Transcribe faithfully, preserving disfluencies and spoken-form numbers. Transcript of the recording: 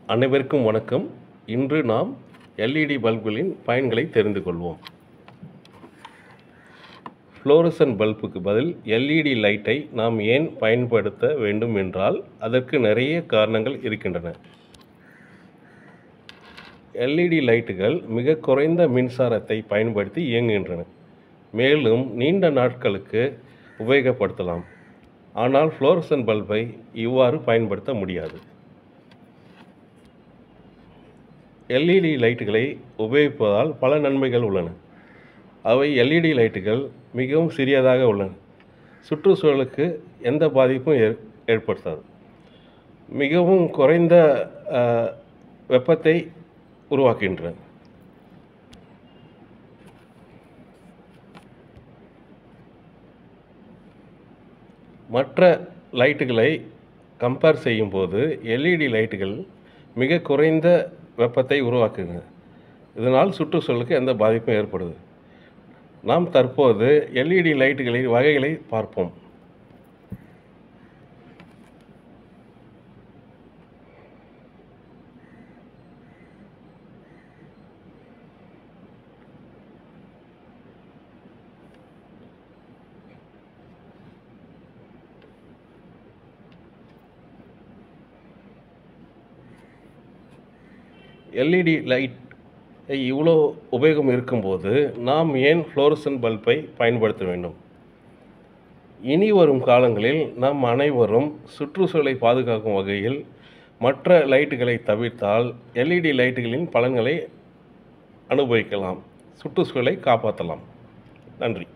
அனைவருக்கும் வணக்கம். இன்று நாம் எல்இடி பல்புகளின் பயன்களை தெரிந்து கொள்வோம். ஃப்ளோரசன்ட் பல்புக்கு பதில் எல்இடி லைட்டை நாம் ஏன் பயன்படுத்த வேண்டும் என்றால் அதற்கு நிறைய காரணங்கள் இருக்கின்றன. எல்இடி லைட்டுகள் மிக குறைந்த மின்சாரத்தை பயன்படுத்தி இயங்குகின்றன, மேலும் நீண்ட நாட்களுக்கு உபயோகப்படுத்தலாம். ஆனால் ஃப்ளோரசன்ட் பல்பை இவ்வாறு பயன்படுத்த முடியாது. எல்இடி லைட்டுகளை உபயோகிப்பதால் பல நன்மைகள் உள்ளன. அவை எல்இடி லைட்டுகள் மிகவும் சிறியதாக உள்ளன, சுற்றுச்சூழலுக்கு எந்த பாதிப்பும் ஏற் ஏற்படுத்தாது, மிகவும் குறைந்த வெப்பத்தை உருவாக்குகின்றன. மற்ற லைட்டுகளை கம்பேர் செய்யும்போது எல்இடி லைட்டுகள் மிக குறைந்த வெப்பத்தை உருவாக்குகின்றன. இதனால் சுற்றுச்சூழலுக்கு எந்த பாதிப்பும் ஏற்படுது. நாம் தற்போது எல்இடி லைட்டுகளின் வகைகளை பார்ப்போம். எல்இடி லைட் இவ்வளோ உபயோகம் இருக்கும்போது நாம் ஏன் ஃப்ளோரசன்ட் பல்பை பயன்படுத்த வேண்டும்? இனி வரும் காலங்களில் நாம் அனைவரும் சுற்றுச்சூழலை பாதுகாக்கும் வகையில் மற்ற லைட்டுகளை தவிர்த்தால் எல்இடி லைட்டுகளின் பலன்களை அனுபவிக்கலாம், சுற்றுச்சூழலை காப்பாற்றலாம். நன்றி.